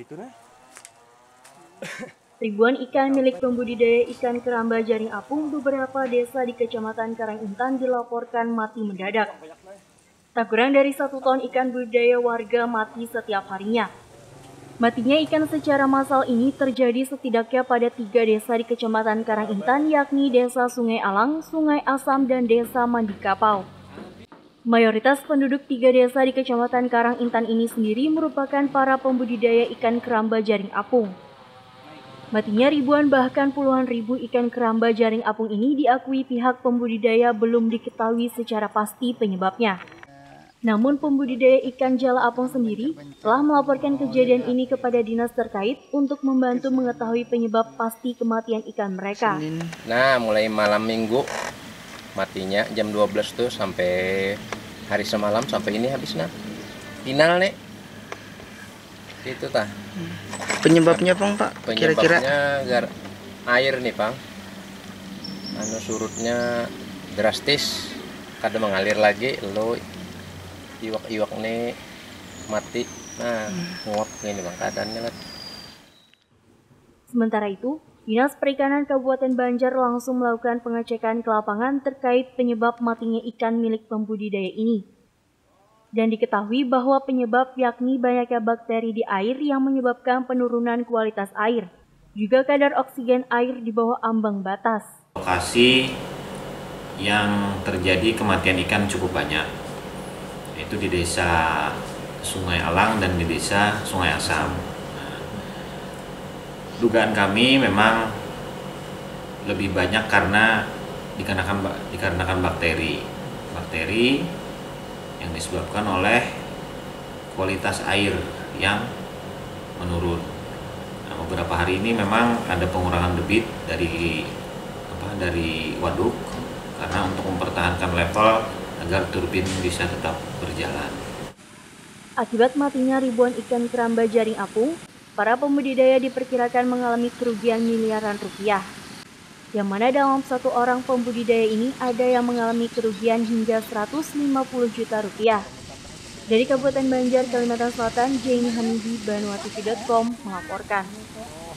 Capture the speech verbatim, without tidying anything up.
Ribuan ikan milik pembudidaya ikan keramba jaring apung beberapa desa di Kecamatan Karangintan dilaporkan mati mendadak. Tak kurang dari satu ton ikan budidaya warga mati setiap harinya. Matinya ikan secara massal ini terjadi setidaknya pada tiga desa di Kecamatan Karangintan, yakni Desa Sungai Alang, Sungai Asam, dan Desa Mandi Kapau. Mayoritas penduduk tiga desa di Kecamatan Karangintan ini sendiri merupakan para pembudidaya ikan keramba jaring apung. Matinya ribuan bahkan puluhan ribu ikan keramba jaring apung ini diakui pihak pembudidaya belum diketahui secara pasti penyebabnya. Namun pembudidaya ikan jala apung sendiri telah melaporkan kejadian ini kepada dinas terkait untuk membantu mengetahui penyebab pasti kematian ikan mereka. Nah, mulai malam minggu matinya jam dua belas tuh sampai hari semalam sampai ini habis nah. Final nih. Itu tah. Penyebabnya Bang, Pak? Kira-kira gar air nih, Bang. Anu surutnya drastis. Kadang mengalir lagi, lo iwak-iwak nih mati. Nah, nguap ini Bang keadaannya lah. Sementara itu, Dinas Perikanan Kabupaten Banjar langsung melakukan pengecekan ke lapangan terkait penyebab matinya ikan milik pembudidaya ini. Dan diketahui bahwa penyebab yakni banyaknya bakteri di air yang menyebabkan penurunan kualitas air, juga kadar oksigen air di bawah ambang batas. Lokasi yang terjadi kematian ikan cukup banyak, yaitu di Desa Sungai Alang dan di Desa Sungai Asam. Nah, dugaan kami memang lebih banyak karena dikarenakan dikarenakan bakteri, bakteri yang disebabkan oleh kualitas air yang menurun. Nah, beberapa hari ini memang ada pengurangan debit dari apa dari waduk karena untuk mempertahankan level agar turbin bisa tetap berjalan. Akibat matinya ribuan ikan keramba jaring apung, para pembudidaya diperkirakan mengalami kerugian miliaran rupiah. Yang mana dalam satu orang pembudidaya ini ada yang mengalami kerugian hingga seratus lima puluh juta rupiah. Dari Kabupaten Banjar, Kalimantan Selatan, Jaini Hamidi, Banua T V titik com melaporkan.